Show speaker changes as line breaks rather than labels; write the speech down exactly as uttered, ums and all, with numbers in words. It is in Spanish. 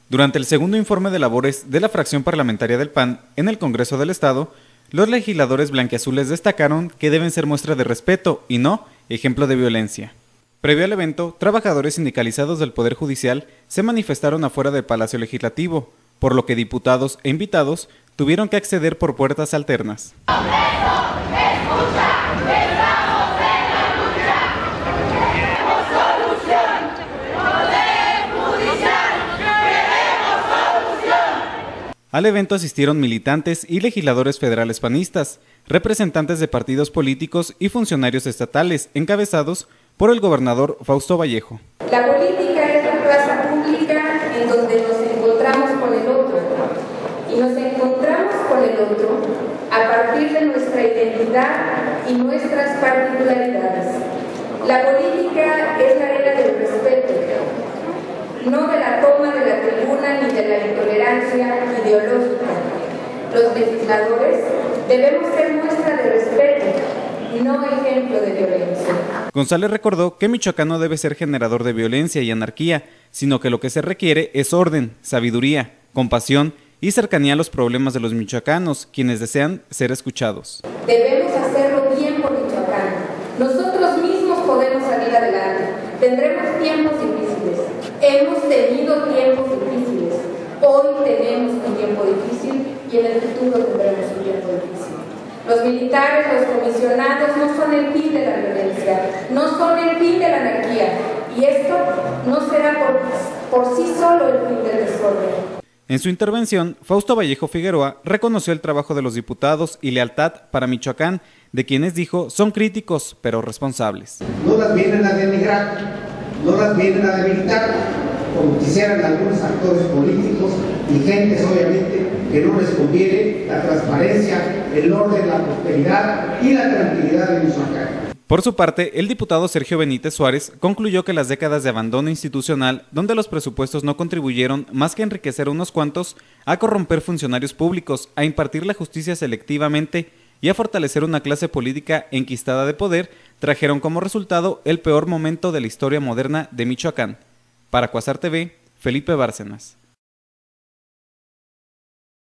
Durante el segundo informe de labores de la fracción parlamentaria del P A N en el Congreso del Estado, los legisladores blanquiazules destacaron que deben ser muestra de respeto y no ejemplo de violencia. Previo al evento, trabajadores sindicalizados del Poder Judicial se manifestaron afuera del Palacio Legislativo, por lo que diputados e invitados tuvieron que acceder por puertas alternas. Al evento asistieron militantes y legisladores federales panistas, representantes de partidos políticos y funcionarios estatales, encabezados por el gobernador Fausto Vallejo.
La política es la plaza pública en donde nos encontramos con el otro, y nos encontramos con el otro a partir de nuestra identidad y nuestras particularidades. La política es la era del respeto, no de la toma de la tribuna ni de la intolerancia ideológica. Los legisladores debemos ser muestra de respeto, no ejemplo de violencia.
González recordó que Michoacán no debe ser generador de violencia y anarquía, sino que lo que se requiere es orden, sabiduría, compasión y cercanía a los problemas de los michoacanos, quienes desean ser escuchados.
Debemos hacerlo bien por Michoacán. Nosotros mismos podemos salir adelante. Tendremos tiempos difíciles. Hemos tenido tiempos difíciles. Hoy tenemos un tiempo difícil y en el futuro tendremos un tiempo difícil. Los militares, los comisionados no son el fin de la violencia, no son el fin de la anarquía, y esto no será por, por sí solo el fin del desorden.
En su intervención, Fausto Vallejo Figueroa reconoció el trabajo de los diputados y lealtad para Michoacán, de quienes dijo son críticos pero responsables.
No las vienen a denigrar, no las vienen a debilitar, como quisieran algunos actores políticos y gentes obviamente que no les conviene la transparencia, el orden, la prosperidad y la tranquilidad de Michoacán.
Por su parte, el diputado Sergio Benítez Suárez concluyó que las décadas de abandono institucional, donde los presupuestos no contribuyeron más que a enriquecer a unos cuantos, a corromper funcionarios públicos, a impartir la justicia selectivamente y a fortalecer una clase política enquistada de poder, trajeron como resultado el peor momento de la historia moderna de Michoacán. Para Cuasar T V, Felipe Bárcenas.